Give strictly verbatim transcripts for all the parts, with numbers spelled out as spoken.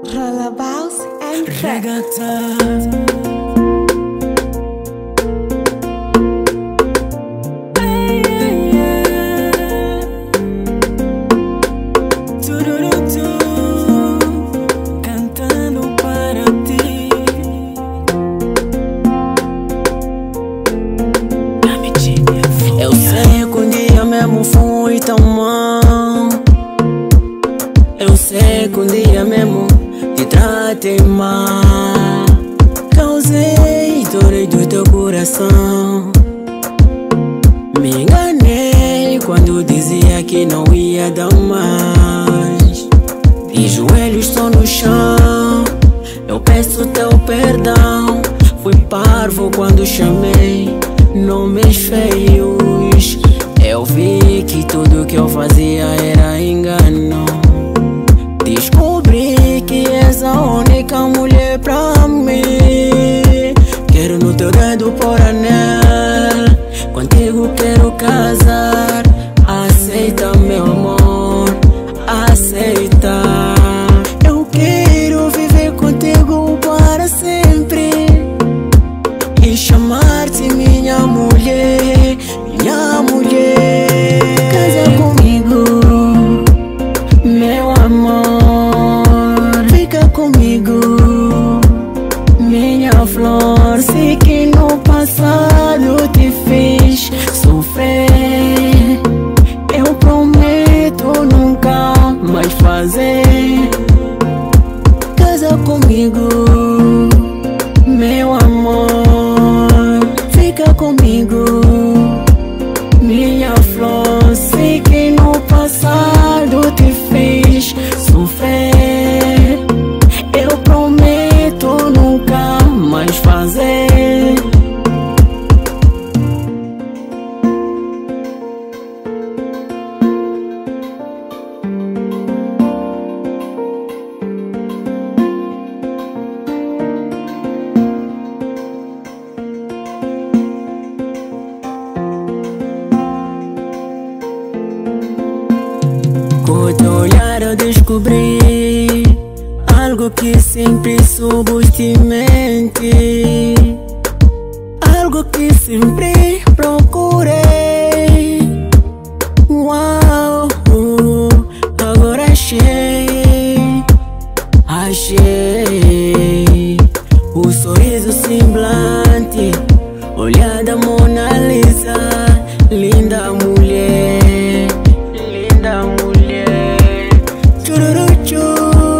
Rollabout and Reggaeton. Eu sei que um dia mesmo fui tão mal. Eu sei que um dia mesmo te tratei mal. Causei dor do teu coração. Me enganei quando dizia que não ia dar mais. De joelhos estou no chão, eu peço teu perdão. Fui parvo quando chamei nomes feios. Eu vi que tudo que eu fazia era engano. Descobri que és a única mulher pra mim. Quero no teu dedo pôr anel, contigo quero casar. Aceita meu amor, aceita. Eu quero viver contigo para sempre e chamar-te minha mulher, minha mulher. Casa comigo, meu amor. Fica comigo, minha flor. Sei que no passado te fiz sofrer. Eu prometo nunca mais fazer. Casa comigo, meu amor. Fica comigo, minha flor. Sei que no passado te fiz sofrer. Eu prometo nunca mais fazer. Com o teu olhar eu descobri algo que sempre soube de mente, algo que sempre procurei. Uau, agora achei, achei o sorriso semblante, olhar da Mona Lisa. Linda mulher, linda mulher. Chururuchu,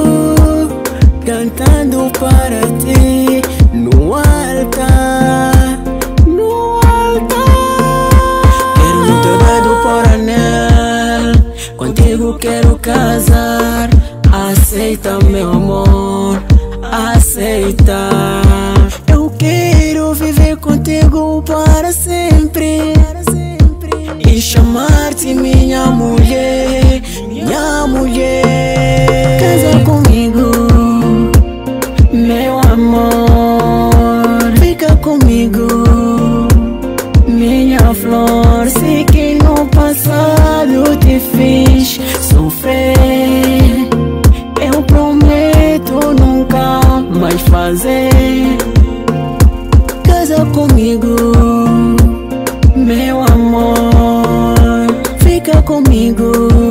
cantando para ti no altar, no altar. Quero no teu dedo pôr anel, contigo quero casar. Aceita meu amor, aceita. Eu quero viver contigo para sempre e chamar-te minha mulher, minha mulher. Casa comigo, meu amor. Fica comigo, minha flor. Sei que no passado te fiz sofrer. Eu prometo nunca mais fazer. Casa comigo, meu amor. Fica comigo,